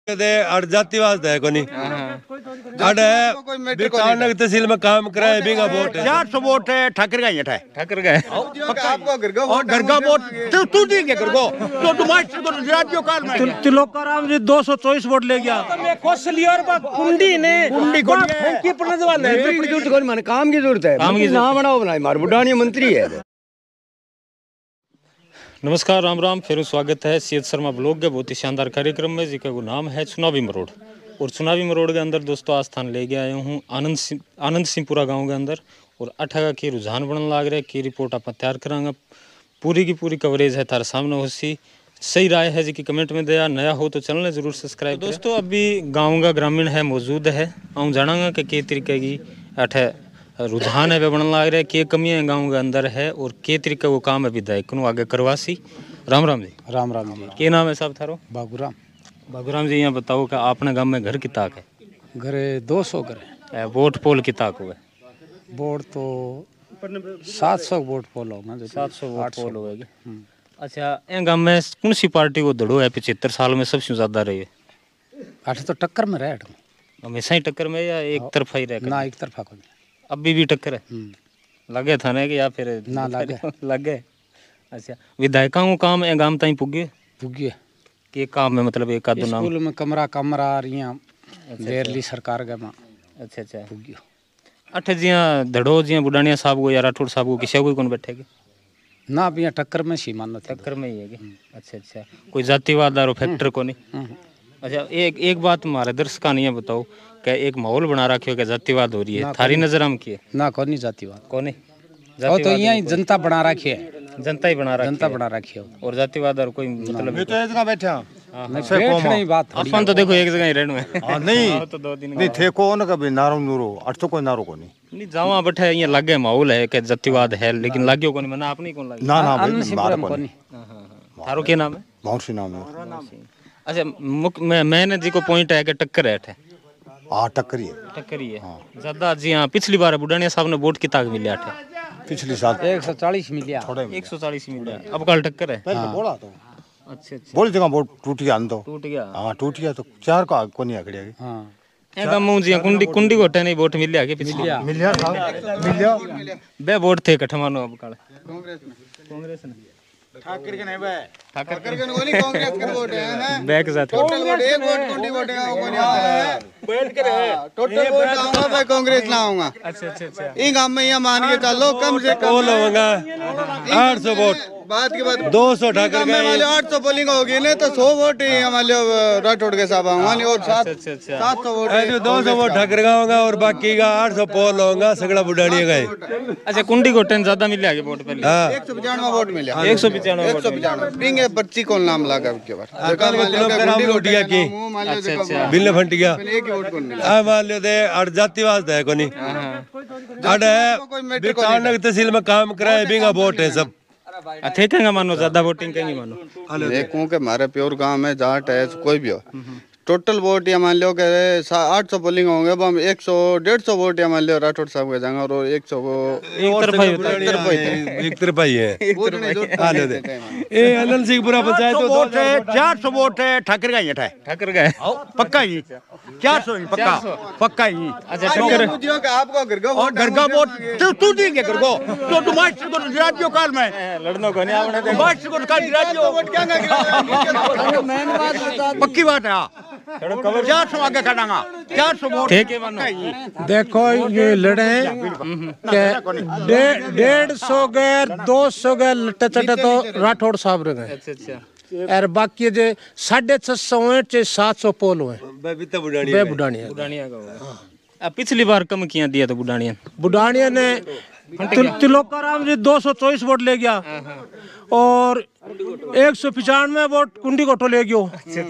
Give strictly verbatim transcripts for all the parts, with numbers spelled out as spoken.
दे और जातिवाद है कोनी अड़े बिकानेर तहसील में काम कराए बिगा वोट है चार सौ वोट है ठाकर का ही है ठाकर गए आपको घर का वोट तू तू दी के घर को तो तुम्हारे को राज्यों काल में तिलोकाराम जी दो सौ चौबीस वोट ले गया मैं खुश लिया और कुंडी ने कुंडी को की पढ़ने जवान है जरूरत कोई माने काम की जरूरत है काम की ना बनाओ बनाए मार बुढ़ानी मंत्री है। नमस्कार राम राम फिर स्वागत है सीएच शर्मा ब्लॉग के बहुत ही शानदार कार्यक्रम में जिसका वो नाम है चुनावी मरोड़। और चुनावी मरोड़ के अंदर दोस्तों आज स्थान ले गया आया हूँ आनंद सिंह आनंद सिंहपुरा गाँव के अंदर। और अठागा की रुझान बनने लग रहा है की रिपोर्ट आप तैयार करांगा। पूरी की पूरी कवरेज है थारे सामने होसी। सही राय है जी की कमेंट में दिया, नया हो तो चैनल जरूर सब्सक्राइब। तो दोस्तों अभी गाँव का ग्रामीण है मौजूद है आऊँ जानागा कि के तरीके की अठ रुझान है वे बनने लग रहा है के कमियाँ गाँव के अंदर है और के तरीके वो काम है विधायक को आगे करवासी। राम राम जी। राम राम जी। के नाम है साहब थारो? बाबूराम। बाबूराम जी यहाँ बताओ कि अपने गांव में घर की ताक है? घर दो सौ घर है। वोट पोल की ताक हुआ? वोट तो सात सौ वोट पोल होगा। सात सौ वोट पोल होगा। अच्छा ये गांव में कौन सी पार्टी को दड़ो है पिछहत्तर साल में सबसे ज्यादा रही है? अठ तो टक्कर में रहे हमेशा ही टक्कर में या एक तरफा ही रहे? ना एक तरफा को अभी भी टक्कर है? लगे थाने कि या फिर ना लगे लगे। अच्छा विधायकों को काम है गांव ताई पुगे पुगे के काम में मतलब एक आधो नाम स्कूल में कमरा कमरा रिया देरली सरकार के मां। अच्छा अच्छा पुगियो अठ जिया धड़ो जिया बुडानिया साहब को या राठौड़ साहब को किसी कोई कौन बैठेगी ना अब यहाँ टक्कर में सी मान टक्कर में ही है कि? अच्छा अच्छा कोई जातिवाद और फैक्टर को नहीं? अच्छा एक एक बात हमारे दर्शक का नहीं बताओ क्या एक माहौल बना रखे हो क्या जातिवाद हो रही है थारी नजर हम की? ना कौन जातिवाद कौन है तो यहाँ जनता बना रखी है। जनता ही बना रखी जनता बना रखी है और जातिवाद और कोई मतलब मैं तो एक जगह बैठा नहीं बात अपन तो देखो एक जगह ही रहने में हां नहीं तो दो दिन नहीं थे को ना कभी नारो नूरो अठ तो कोई नारो को नहीं नहीं जावा बैठे यहाँ लगे माहौल है कि जातिवाद है लेकिन लाग्यो को नहीं मैंने आपने कौन लगे? ना ना भाई मार को नहीं। हां हां थारो के नाम है? मौसी नाम है। अच्छा मैं मैंने जी को पॉइंट है कि टक्कर है है हां टक्कर ही है टक्कर ही है ज्यादा जी। हां पिछली बार बुडानिया साहब ने वोट की ताक मिला थे पिछली साल एक सौ चालीस मिलिया एक सौ चालीस मिला अब कल टक्कर है पहले बोला तो अच्छा अच्छा बोल जगह वोट टूट गया अंदो टूट गया हां टूट गया तो चार का को नहीं आकड़िया हां ए गमू जी कुंडी कुंडी गोटे नहीं वोट मिलिया के पिछली मिलिया था मिलिया बे वोट थे कठमानो अब कल कांग्रेस में कांग्रेस ने ठाकर के नहीं बे ठाकर के नहीं कांग्रेस के वोट है बैक साथ टोटल वोट एक वोट कुंडी वोट का को नहीं है बैठ कर है टोटल वोट आऊंगा मैं कांग्रेस लाऊंगा। अच्छा अच्छा अच्छा इन गांव में यहां मान के चलो कम से कम पोल होगा आठ सौ वोट बात के बाद दो सौ ठाकर में वाले आठ सौ पोलिंग होगी नहीं तो सौ वोट ही हमारे राठौड़ के साहब आऊंगा और सात अच्छा अच्छा सात सौ वोट ऐसे दो सौ वोट ठाकर का होगा और बाकी का आठ सौ पोल होगा सगड़ा बुढ़ानिया का। अच्छा कुंडी गोटे ज्यादा मिलिया के वोट पहले? हाँ एक सौ पचानवे वोट मिला एक सौ पचानवे एक सौ पचानवे पिंग पर्ची कौन नाम लगा के किलोग्राम लूटिया की अच्छा अच्छा बिल्ले फंट गया एक ही वोट कौन मिला आ मान लो दे और जातिवाद है कोनी अड़े बिकानेर तहसील में काम कराए बिगा वोट है सब थे कहेंगे मानो ज्यादा वोटिंग कहेंगे मानो देखूं कि हमारे प्योर गांव में जाट है कोई भी हो टोटल वोट या मान लो कि आठ सौ पोलिंग होंगे अब हम एक सौ डेढ़ सौ वोट या मान लो राठौड़ साहब के जाएंगे और एक सौ को एक तरफा ही एक तरफा ही है। हाल दे ए आनंद सिंहपुरा पंचायत तो वोट है चार सौ वोट है ठाकर का ही है ठाकर गए पक्का ही चार सौ पक्का पक्का ही। अच्छा ठाकर आपको घर का और घर का वोट तू तू दी के घर को तो तुम्हारे को राज्यों काल में लड़नो को नहीं आवने दे बात को का राज्यों वोट क्या मेन बात पक्की बात है चार सौ आगे खड़ांगा चार सौ वोट ठीक है मानो। देखो ये लड़े डेढ़ सौ गए दो सौ गए लट्टे चटे तो राठौड़ साहब रहे। अच्छा अच्छा और बाकी जे साढ़े छह सौ चे सात सौ पोल हुए बुढ़ानिया बुढ़ानिया बुढ़ानिया का होगा। अब पिछली बार कम किया दिया तो बुढ़ानिया बुढ़ानिया ने तिलोकाराम जी दो सौ चौबीस वोट ले गया और एक सौ पचानवे वोट कुंडी कोटो ले गयो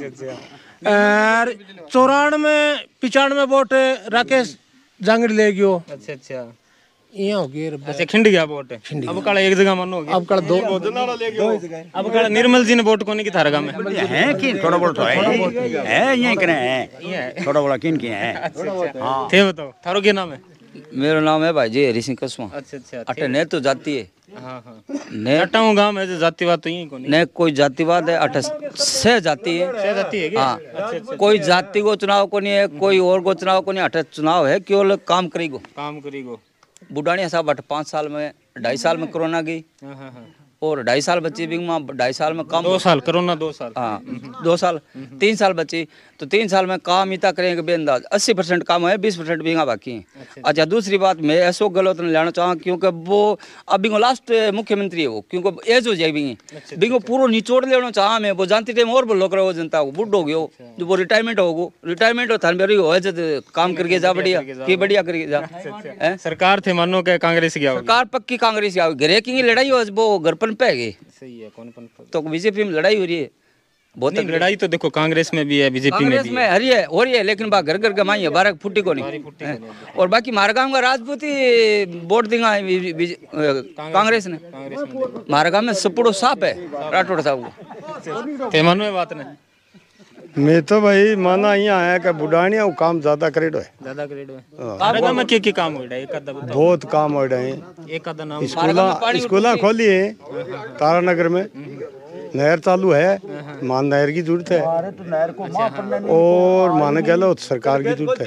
और चौरानवे पिचानवे वोट राकेश जांगड़ी ले गयो। अच्छा अच्छा यहाँ हो गया। अच्छा खिंड गया वोट अब कल एक जगह मानो अब कल दो अब कल निर्मल जी ने वोट कोनी की थारा में है कि थोड़ा बहुत है है यहीं करे हैं थोड़ा बड़ा किन के हैं। हां थे बताओ थारो क्या नाम है? मेरा नाम है भाई जी हरी सिंह कसवा। अच्छा अच्छा अटे ने तो जाती है हाँ हाँ ने अटाऊ गांव में जो जातिवाद तो यही कोनी ने कोई जातिवाद है अटे से जाती है से जाति है क्या हाँ कोई जाति को चुनाव को नहीं है कोई और को चुनाव को नहीं अटे चुनाव है केवल काम करेगो काम करेगो बुढ़ानिया साहब अटे पाँच साल में ढाई साल में कोरोना गई हाँ हाँ हाँ और ढाई साल बची बिंग में ढाई साल में काम दो साल कोरोना दो साल हाँ दो साल तीन साल बची तो तीन साल में काम इतना करेंगे बेअंदाज अस्सी परसेंट काम है बीस परसेंट बींगा बाकी है। अच्छा दूसरी बात मैं ऐसो गलत नहीं लेना चाहूँ क्योंकि वो अब बिंगो लास्ट मुख्यमंत्री है वो क्योंकि एज हो जाए बिंगी बिंगो पूरा निचोड़ लेना चाह मैं वो जानती टाइम और बोलो करो जनता को बुढ़ हो गयो जो वो रिटायरमेंट होगो रिटायरमेंट हो थान बेरी हो जब काम करके जा बढ़िया की बढ़िया करके जा सरकार थे मानो के कांग्रेस की सरकार पक्की कांग्रेस की घरे की लड़ाई हो वो घर पन पे गई सही है कौन कौन तो बीजेपी में लड़ाई हो रही है बहुत नहीं, लड़ाई तो देखो कांग्रेस में भी है बीजेपी में कांग्रेस भी में हरी है हो रही है लेकिन बा घर घर कमाई है बारह फुटी को नहीं और बाकी मारगांव का राजपूत ही वोट देगा कांग्रेस ने मारगांव में सपुड़ो साफ है राठौड़ साहब को ते मानो बात ने मैं तो भाई माना यहाँ आया कि बुढ़ानिया वो काम ज्यादा करेडो है ज्यादा ग्रेड है मारगांव में के के काम हो रहा है एक आधा बताओ बहुत काम हो रहे हैं एक आधा नाम स्कूला स्कूला खोली है तारानगर में नहर चालू है मान नहर की जरूरत है और माने कह लो सरकार की जरूरत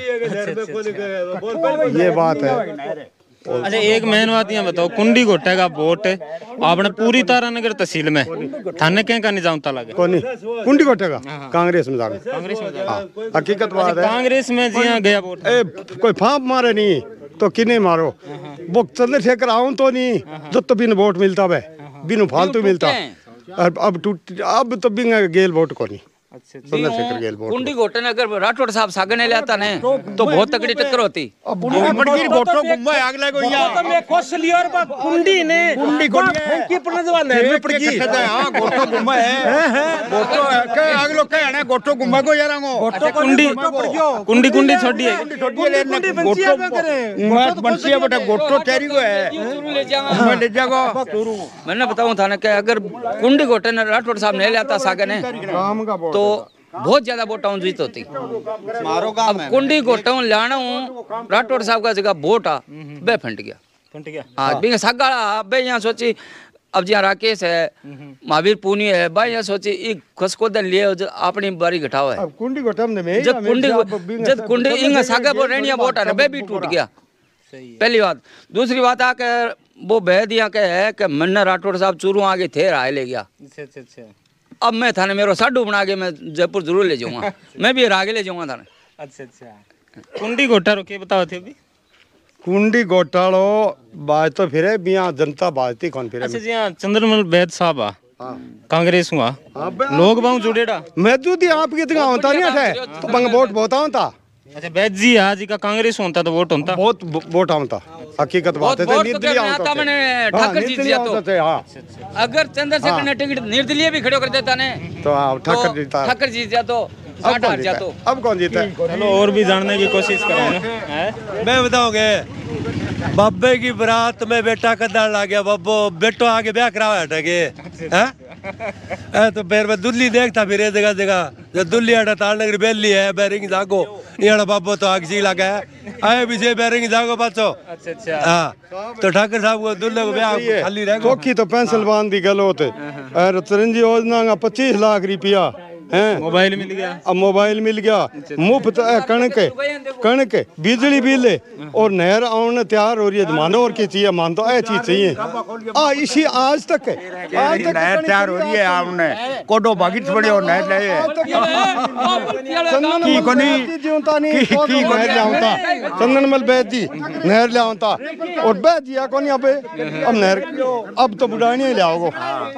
है ये बात है। अच्छा एक मेन बात यहाँ बताओ कुंडी गोटे का वोट आपने पूरी तारानगर तहसील में थाने क्या का निजाम लगे कौन कुंडी कोटे का कांग्रेस में जाकर कांग्रेस में हाँ हकीकत बात है कांग्रेस में जी गया वोट ए कोई फाप मारे नहीं तो किने मारो वो चंद्रशेखर आऊं तो नहीं जो तो बिन वोट मिलता है बिन फालतू मिलता अब अब टूट अब तो बिन गेल वोट को नहीं चंद्रशेखर गेल वोट कुंडी घोटे ने अगर राठौड़ साहब सागने ले आता ने तो बहुत तगड़ी टक्कर होती बड़की गोटो गुम्मा आग लगो या तो मैं खोसली और बा कुंडी ने कुंडी गोटी फंकी पर जवान नहर में पड़ गई हां गोटो गुम्मा है गोटो के आग लोग कहना गोटो गुम्मा को यारांगो अच्छा कुंडी कुंडी कुंडी छोड़ी है कुंडी बंसिया पे करे मत बंसिया बेटा गोटो तेरी को है ले जाऊंगा ले जागो मैंने बताऊं था ना कि अगर कुंडी घोटे ने राठौड़ साहब ने ले आता सागने काम का तो बहुत ज्यादा वोट जीत होती मारो काम अब कुंडी घोटा लाना हूँ राठौड़ साहब का जगह वोट आ बे फंट गया फंट गया हाँ बिंग सागाड़ा बे यहाँ सोची अब जहाँ राकेश है महावीर पूनी है भाई यहाँ सोची एक खसकोदन लिए अपनी बारी घटाओ है अब कुंडी को टम में जब कुंडी जब कुंडी इंग सागा वो रेणिया वोट आ बे भी टूट गया पहली बात दूसरी बात आके वो बह दिया के है कि मन्ना राठौड़ साहब चूरू आगे थे राय ले गया अच्छा अच्छा अच्छा अब मैं थाने मेरा साडू बना के मैं जयपुर जरूर ले जाऊंगा मैं भी आगे ले जाऊंगा थाने अच्छा अच्छा कुंडी घोटा रो के बताओ थे अभी कुंडी घोटालो बात तो फिर बिया जनता बाजती कौन फिर अच्छा जी हाँ चंद्रमल वैद साहब आ कांग्रेस हुआ लोग बहु जुड़ेड़ा मैं तो दी आपकी इतना होता नहीं है तो बंग वोट बहुत होता अच्छा वैद जी आज जी का कांग्रेस होता तो वोट होता बहुत वोट होता हकीकत बात है वोट तो क्या मैं आता मैंने ठाकर जीत दिया तो हाँ अगर चंद्रशेखर ने टिकट निर्दलीय भी खड़े कर देता ने तो ठाकर जीता ठाकर जीत जा तो अब कौन जीता तो अब कौन जीता चलो और भी जानने की कोशिश करेंगे मैं बताओगे बाबे की बरात में बेटा कदार ला गया बब्बो बेटो आगे ब्याह करावा हटेगे हैं तो फिर मैं दुल्ली देखता फिर जगह जगह जो दुल्ली हटा तालनगर बेली है बैरिंग जागो यहाँ बाबो तो आग सी लगा है आए भी से बैरिंग जागो पाचो अच्छा अच्छा हाँ तो ठाकर साहब को दुल्ले को ब्याह खाली रह चौकी तो पेंसिल बांध दी गल होते और चिरंजी योजना का पच्चीस लाख रुपया हैं मोबाइल मिल गया अब मोबाइल मिल गया मुफ्त कणक कणक बिजली बिल और नहर आने तैयार हो रही है मानो और क्या चाहिए मान तो ये चीज चाहिए आ इसी आज तक आज तक नहर तैयार हो रही है आपने कोडो बागिट पड़े और नहर ले चंदन की कोनी जीवता नहीं की नहर लाऊंता चंदन मल बैठ जी नहर लाऊंता और बैठ जिया कोनी अब अब नहर अब तो बुढ़ानी ले आओगे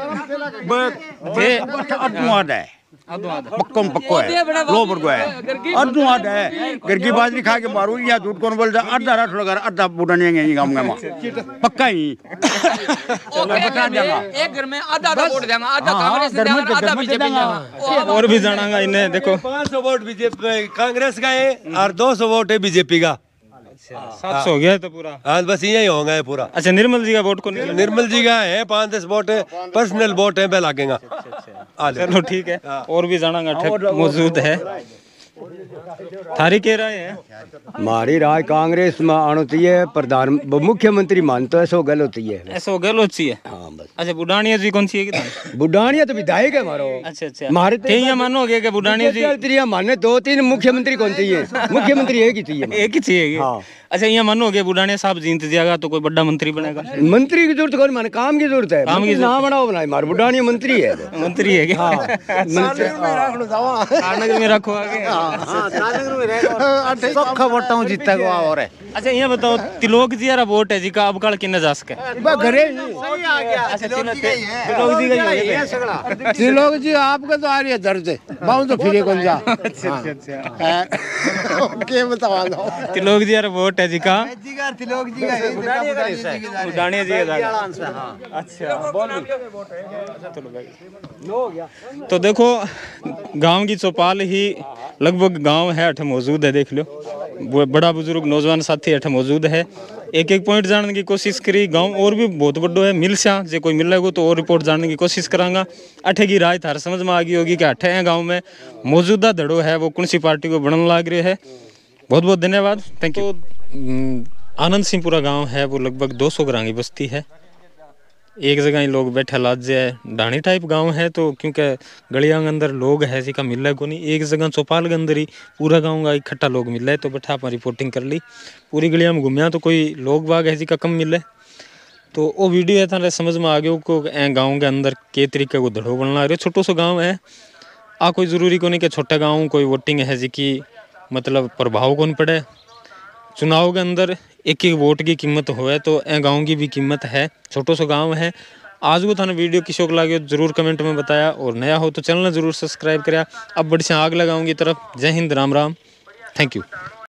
ये अटुआद है पक्को पक्को है लो बरगो है अड्डू आड है घर की बाजरी खा के मारू या झूठ कौन बोलता आधा राठ लगा आधा बुढ़ानी है गाँव में पक्का ही बता देगा एक घर में आधा आधा वोट देगा आधा कांग्रेस ने देगा आधा बीजेपी ने और भी जानांगा इन्हें देखो पाँच सौ वोट बीजेपी कांग्रेस का है और दो सौ वोट है बीजेपी का सात सौ हो गया है तो पूरा हाँ बस यही होगा है पूरा अच्छा निर्मल जी का वोट को नहीं निर्मल जी का है पाँच दस वोट है पर्सनल वोट है पे लागेगा चलो ठीक है और भी जानांगा मौजूद है थारी कह रहे हैं हमारी राय कांग्रेस में आना चाहिए, प्रधान मुख्यमंत्री मानते है सो गल होती है। ऐसा गल होती है। हाँ बस। अच्छा बुढ़ानिया जी कौन सी है किधर? बुढ़ानिया तो विधायक है हमारो। अच्छा अच्छा हमारे तो ये मानोगे कि बुढ़ानिया जी माने दो तीन मुख्यमंत्री कौन चाहिए? मुख्यमंत्री एक ही चाहिए। एक ही चाहिए। हाँ। अच्छा ये मानोगे बुढ़ानिया साहब जीत जाएगा तो कोई बड़ा मंत्री बनेगा? मंत्री की जरूरत कोई माने काम की जरूरत है। काम की ना बनाओ बनाए मार बुढ़ानिया मंत्री है। मंत्री है क्या? हाँ। नगर में रखो आगे। सौखा वोटा हूं जीता को और है। अच्छा ये बताओ तिलोक जी यारा वोट है जी का अब कल किन्ने जा सके? घरे सही आ गया। अच्छा तिलोक जी का ही है सगला। त्रिलोक जी आपका तो आ रही है दर्द है बाहु तो फिरे कौन जा। अच्छा अच्छा के बतावा दो तिलोक जी यारा वोट है जी का? जी का त्रिलोक जी का है बुढ़ानिया का है। बुढ़ानिया जी का। अच्छा तो देखो गांव की चौपाल ही लगभग गांव है अठ मौजूद है। देख लो बड़ा बुजुर्ग नौजवान साथी अठ मौजूद है। एक एक पॉइंट जानने की कोशिश करी। गांव और भी बहुत बड़ो है मिल स्या जे कोई मिलेगो तो और रिपोर्ट जानने की कोशिश करांगा। अठे की राय थार समझ में आ गई होगी कि अठे है गांव में मौजूदा धड़ो है वो कौन सी पार्टी को बनने लाग रहे है। बहुत बहुत धन्यवाद थैंक यू। आनंद सिंहपुरा गाँव है वो लगभग दो सौ घरां की बस्ती है। एक जगह ही लोग बैठे लाज है ढाणी टाइप गांव है तो क्योंकि गलियां के अंदर लोग है जी का मिल है को नहीं। एक जगह चौपाल के अंदर ही पूरा गांव का इकट्ठा लोग मिल है तो बैठा आप रिपोर्टिंग कर ली। पूरी गलियां में घूमया तो कोई लोग बाग है जी का कम मिले तो वो वीडियो है था समझ में आ गया को गाँव के अंदर के तरीके को धड़ो बनना आ रहा है। छोटो सो गाँव है आ कोई ज़रूरी को नहीं कि छोटा गाँव कोई वोटिंग है जी की मतलब प्रभाव कौन पड़े। चुनाव के अंदर एक एक वोट की कीमत होए तो ए गांव की भी कीमत है। छोटो सो गांव है। आज वो थाने वीडियो किसो को लगे जरूर कमेंट में बताया और नया हो तो चैनल जरूर सब्सक्राइब कराया। अब बड़ी से आग लगाऊंगी तरफ। जय हिंद राम राम थैंक यू।